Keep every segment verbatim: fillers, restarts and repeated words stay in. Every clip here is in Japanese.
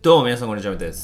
どうも皆さんこんにちは、みたいです。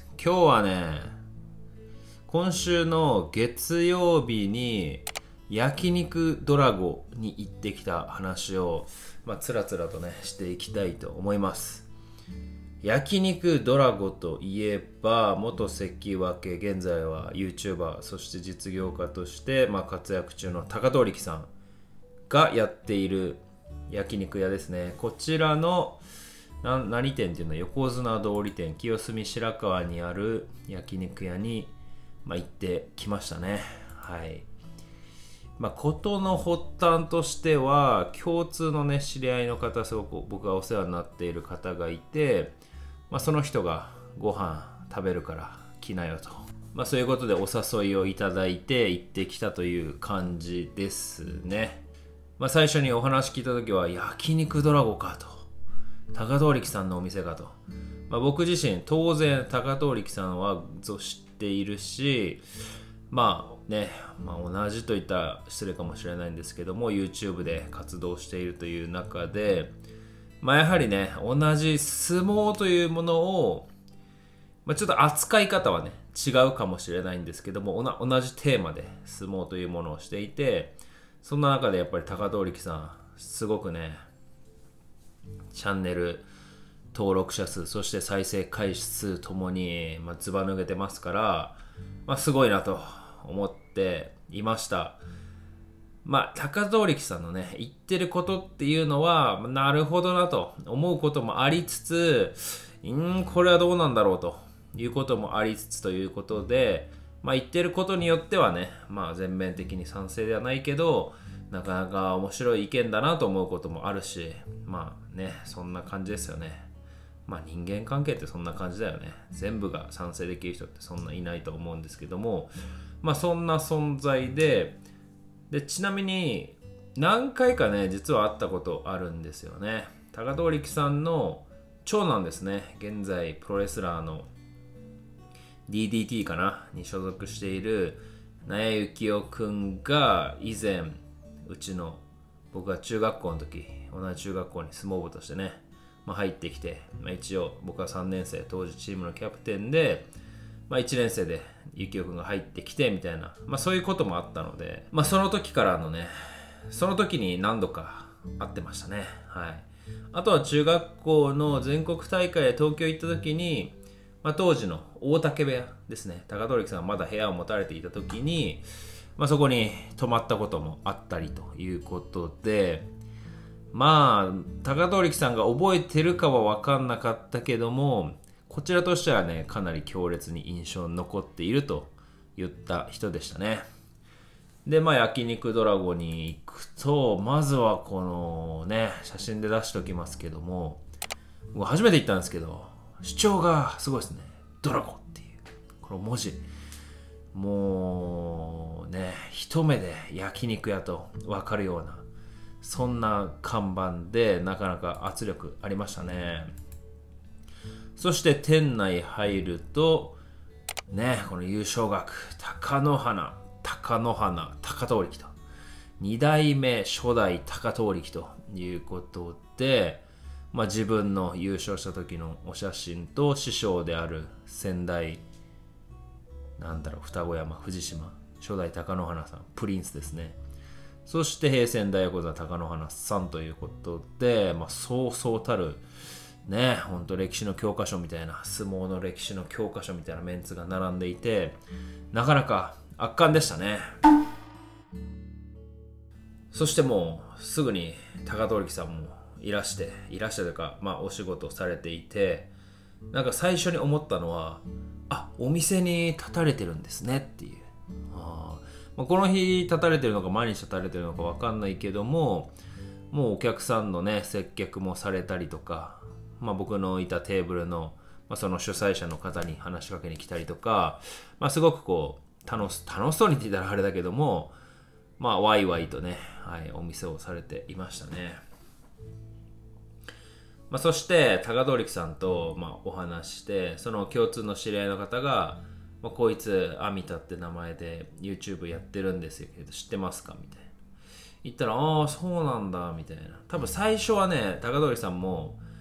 今日はね、今週の月曜日に焼肉ドラゴに行ってきた話を、まあ、つらつらとね、していきたいと思います。焼肉ドラゴといえば、元関脇、現在は YouTuber、そして実業家として、まあ、活躍中の高遠力さんがやっている焼肉屋ですね。こちらのな何店っていうのは横綱通り店、清澄白河にある焼肉屋に、まあ、行ってきましたね。はい。まあ、事の発端としては、共通のね、知り合いの方、すごく僕がお世話になっている方がいて、まあ、その人がご飯食べるから来なよと。まあ、そういうことでお誘いをいただいて行ってきたという感じですね。まあ、最初にお話聞いた時は、焼肉ドラゴかと。高遠力さんのお店かと。まあ、僕自身、当然高遠力さんは知っているし、まあね、まあ、同じといったら失礼かもしれないんですけども、YouTube で活動しているという中で、まあ、やはりね、同じ相撲というものを、まあ、ちょっと扱い方はね、違うかもしれないんですけども、同じテーマで相撲というものをしていて、そんな中でやっぱり高遠力さん、すごくね、チャンネル登録者数、そして再生回数ともに、まあ、ずば抜けてますから、まあ、すごいなと思っていました。まあ、高遠力さんのね、言ってることっていうのは、なるほどなと思うこともありつつ、んーこれはどうなんだろうということもありつつということで、まあ、言ってることによってはね、まあ、全面的に賛成ではないけど、なかなか面白い意見だなと思うこともあるし、まあね、そんな感じですよね。まあ人間関係ってそんな感じだよね。全部が賛成できる人ってそんないないと思うんですけども、まあそんな存在で、で、ちなみに何回かね、実は会ったことあるんですよね。高遠力さんの長男ですね。現在プロレスラーの ディーディーティー かなに所属している納谷幸雄くんが以前、うちの僕が中学校の時、同じ中学校に相撲部としてね、まあ、入ってきて、まあ、一応僕はさんねん生、当時チームのキャプテンで、まあ、いちねん生で幸雄くんが入ってきてみたいな、まあ、そういうこともあったので、まあ、その時からのね、その時に何度か会ってましたね。はい。あとは中学校の全国大会で東京行った時に、まあ、当時の大竹部屋ですね、高遠力さんがまだ部屋を持たれていた時に、まあ、そこに泊まったこともあったりということで、まあ高遠力さんが覚えてるかは分かんなかったけども、こちらとしてはね、かなり強烈に印象に残っているといった人でしたね。で、まあ焼肉ドラゴに行くと、まずはこのね、写真で出しておきますけども、僕初めて行ったんですけど、主張がすごいですね。ドラゴっていうこの文字、もうね、一目で焼肉屋と分かるような、そんな看板でなかなか圧力ありましたね。そして店内入るとね、この優勝額、貴乃花、貴乃花、高遠力とに代目初代高遠力ということで、まあ、自分の優勝した時のお写真と師匠である先代、なんだろう、双子山藤島初代貴乃花さん、プリンスですね。そして平成大横綱貴乃花さんということで、まあ、そうそうたるね、ほんと歴史の教科書みたいな、相撲の歴史の教科書みたいなメンツが並んでいて、なかなか圧巻でしたね。そしてもうすぐに高遠力さんもいらしていらしてというか、まあ、お仕事されていて、なんか最初に思ったのは、あ、お店に立たれてるんですねっていう。あ、まあ、この日立たれてるのか毎日立たれてるのか分かんないけども、もうお客さんのね接客もされたりとか、まあ、僕のいたテーブルの、まあ、その主催者の方に話しかけに来たりとか、まあ、すごくこう楽し、楽しそうにって言ったらあれだけども、まあワイワイとね、はい、お店をされていましたね。まあ、そして高遠力さんと、まあ、お話して、その共通の知り合いの方が、まあ、こいつアミタって名前で YouTube やってるんですよけど知ってますかみたいな言ったら、ああそうなんだみたいな。多分最初はね、高遠力さんも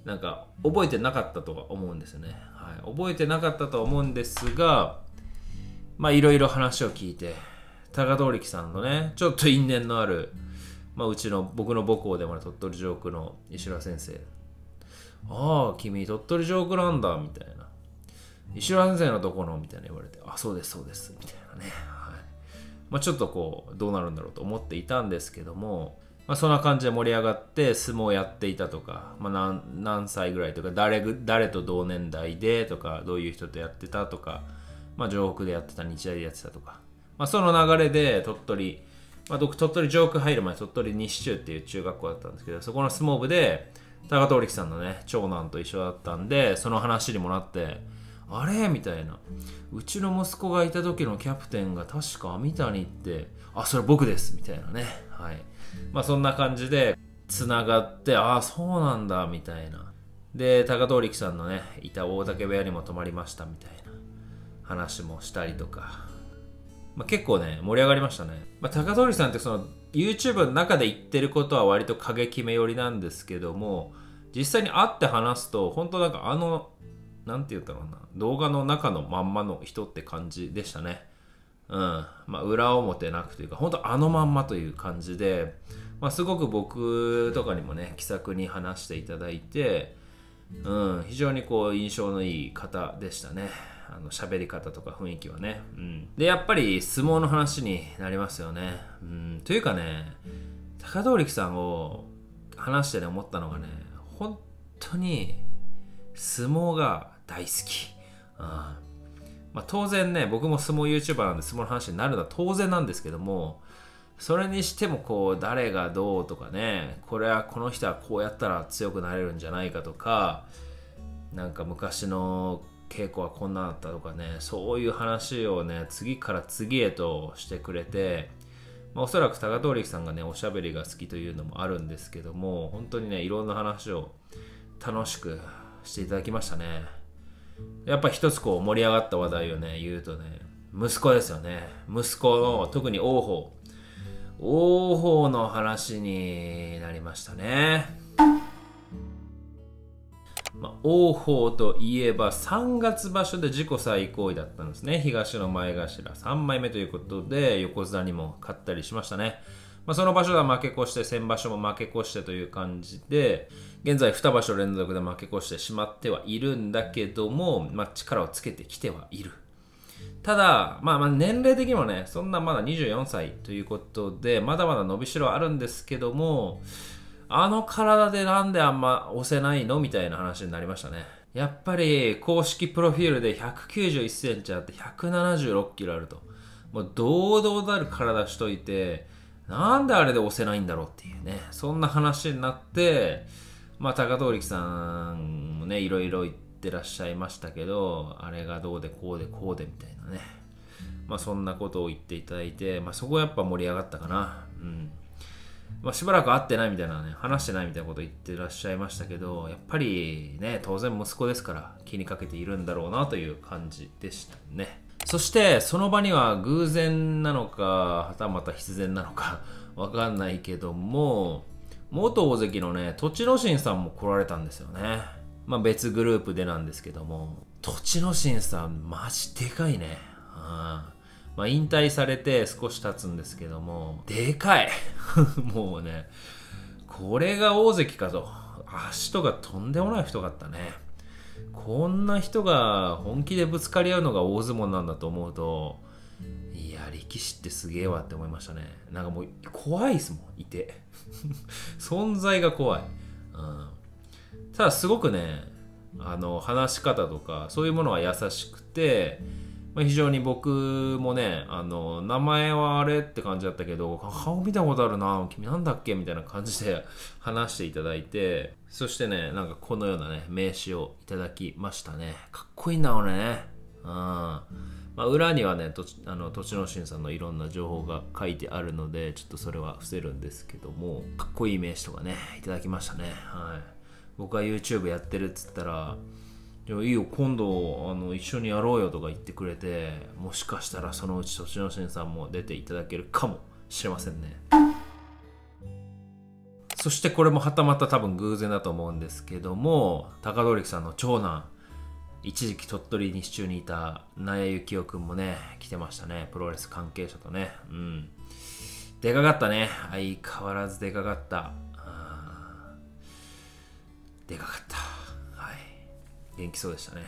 なんか覚えてなかったとは思うんですよね、はい、覚えてなかったとは思うんですが、まあいろいろ話を聞いて、高通力さんのねちょっと因縁のある、まあ、うちの僕の母校でもある鳥取城北の石浦先生、ああ君鳥取城北なんだみたいな、石浦先生のとこのみたいな言われて、あそうですそうですみたいなね、はい、まあ、ちょっとこうどうなるんだろうと思っていたんですけども、まあ、そんな感じで盛り上がって相撲をやっていたとか、まあ、何, 何歳ぐらいとか 誰, 誰と同年代でとか、どういう人とやってたとか、まあ、城北でやってた、日大でやってたとか、まあ、その流れで鳥取、まあ、僕鳥取城北入る前鳥取西中っていう中学校だったんですけど、そこの相撲部で高通力さんのね長男と一緒だったんで、その話にもなって、あれみたいな、うちの息子がいた時のキャプテンが確か網谷って、あそれ僕ですみたいなね、はい、まあそんな感じでつながって、ああそうなんだみたいな、で高通力さんのねいた大竹部屋にも泊まりましたみたいな話もしたりとか、まあ、結構ね盛り上がりましたね、まあ、高通力さんってその YouTube の中で言ってることは割と過激め寄りなんですけども、実際に会って話すと本当なんかあのなんて言ったろうな、動画の中のまんまの人って感じでしたね。うん。まあ、裏表なくというか、本当あのまんまという感じで、まあ、すごく僕とかにもね、気さくに話していただいて、うん、非常にこう、印象のいい方でしたね。あの、喋り方とか雰囲気はね。うん。で、やっぱり相撲の話になりますよね。うん。というかね、高通力さんを話してね、思ったのがね、本当に相撲が大好き。あまあ、当然ね、僕も相撲 YouTuber なんで相撲の話になるのは当然なんですけども、それにしてもこう誰がどうとかね、これはこの人はこうやったら強くなれるんじゃないかとか、なんか昔の稽古はこんなだったとかね、そういう話をね次から次へとしてくれて、まあ、おそらく高通力さんがねおしゃべりが好きというのもあるんですけども、本当にねいろんな話を楽しくしていただきましたね。やっぱ一つこう盛り上がった話題をね言うとね、息子ですよね。息子の特に王鵬王鵬の話になりましたね。まあ、王鵬といえばさんがつ場所で自己最高位だったんですね。東の前頭さんまいめということで横綱にも勝ったりしましたね。まあ、その場所では負け越して、先場所も負け越してという感じで、現在に場所連続で負け越してしまってはいるんだけども、まあ、力をつけてきてはいる。ただ、まあ、まあ年齢的にもね、そんなまだにじゅうよんさいということで、まだまだ伸びしろあるんですけども、あの体でなんであんま押せないのみたいな話になりましたね。やっぱり公式プロフィールでひゃくきゅうじゅういっセンチあってひゃくななじゅうろっキロあると。もう堂々たる体しといて、なんであれで押せないんだろうっていうね、そんな話になって、まあ高通力さんもねいろいろ言ってらっしゃいましたけど、あれがどうでこうでこうでみたいなね、まあそんなことを言っていただいて、まあそこはやっぱ盛り上がったかな。うん。まあしばらく会ってないみたいなね、話してないみたいなこと言ってらっしゃいましたけど、やっぱりね当然息子ですから気にかけているんだろうなという感じでしたね。そしてその場には偶然なのかはたまた必然なのかわかんないけども、元大関のね栃ノ心さんも来られたんですよね。まあ別グループでなんですけども、栃ノ心さんマジでかいね。あまあ引退されて少し経つんですけども、でかいもうねこれが大関かと。足とかとんでもない太かったね。こんな人が本気でぶつかり合うのが大相撲なんだと思うと、いや力士ってすげえわって思いましたね。なんかもう怖いですもん、いて存在が怖い、うん、ただすごくねあの話し方とかそういうものは優しくて、まあ、非常に僕もねあの名前はあれって感じだったけど、顔見たことあるな君なんだっけみたいな感じで話していただいて、そしてねなんかこのようなね名刺をいただきましたね。かっこいいな俺ね。うん、まあ、裏にはねとあの栃ノ心さんのいろんな情報が書いてあるのでちょっとそれは伏せるんですけども、かっこいい名刺とかねいただきましたね。はい、僕が YouTube やってるっつったらいやいいよ今度あの一緒にやろうよとか言ってくれて、もしかしたらそのうち栃ノ心さんも出ていただけるかもしれませんね。 そしてこれもはたまた多分偶然だと思うんですけども、高通力さんの長男、一時期鳥取西中にいた納谷幸雄くんもね来てましたね。プロレス関係者とね。うん、でかかったね。相変わらずでかかった。でかかった。はい、元気そうでしたね。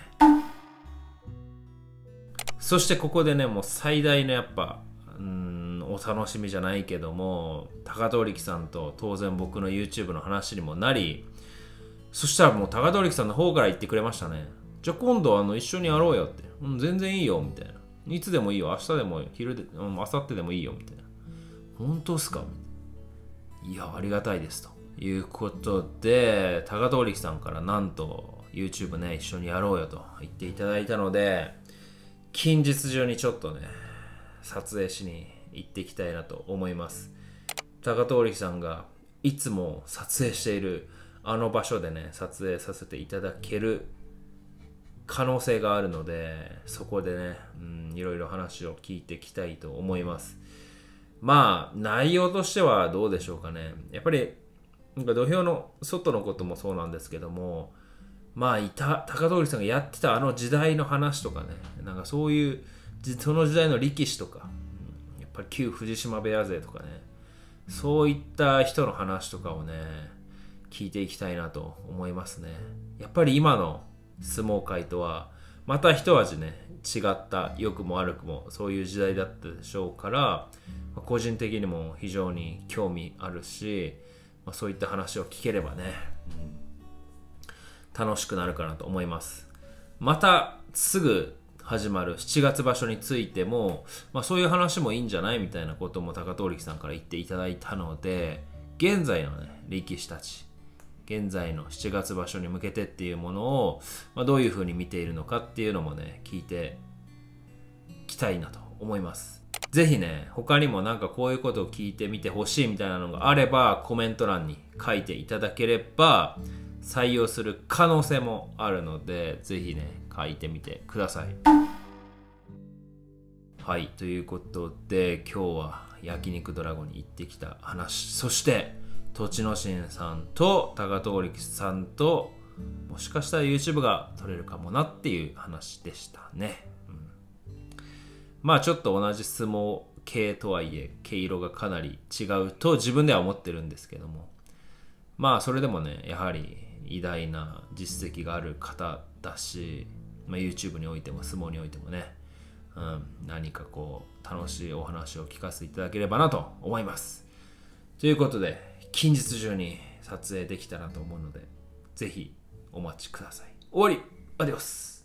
そしてここでね、もう最大のやっぱうーんお楽しみじゃないけども、高通力さんと当然僕の YouTube の話にもなり、そしたらもう高通力さんの方から言ってくれましたね。じゃあ今度あの一緒にやろうよって、うん、全然いいよみたいな、いつでもいいよ、明日でも昼で、うん、明後日でもいいよみたいな、本当っすか、いやありがたいですということで、高通力さんからなんと YouTube ね一緒にやろうよと言っていただいたので、近日中にちょっとね撮影しに行っていきたいなと思います。高通力さんがいつも撮影しているあの場所でね撮影させていただける可能性があるので、そこでね、うん、いろいろ話を聞いていきたいと思います。まあ内容としてはどうでしょうかね。やっぱりなんか土俵の外のこともそうなんですけども、まあいた高通力さんがやってたあの時代の話とかね、なんかそういうその時代の力士とか、やっぱり旧藤島部屋勢とかね、そういった人の話とかをね聞いていきたいなと思いますね。やっぱり今の相撲界とはまた一味ね違った、良くも悪くもそういう時代だったでしょうから、個人的にも非常に興味あるし、まあ、そういった話を聞ければね、うん、楽しくなるかなと思います。またすぐ始まるしちがつ場所についても、まあ、そういう話もいいんじゃないみたいなことも高通力さんから言っていただいたので、現在のね力士たち、現在のしちがつ場所に向けてっていうものを、まあ、どういう風に見ているのかっていうのもね聞いていきたいなと思います。ぜひね、他にもなんかこういうことを聞いてみてほしいみたいなのがあればコメント欄に書いていただければ採用する可能性もあるので、ぜひね書いてみてください。はい、ということで今日は焼肉ドラゴンに行ってきた話、そして栃ノ心さんと高通力さんともしかしたら YouTube が撮れるかもなっていう話でしたね。うん、まあちょっと同じ相撲系とはいえ毛色がかなり違うと自分では思ってるんですけども、まあそれでもねやはり偉大な実績がある方だし、まあ、YouTube においても相撲においてもね、うん、何かこう楽しいお話を聞かせていただければなと思います。ということで近日中に撮影できたらと思うので、ぜひお待ちください。終わり。アディオス。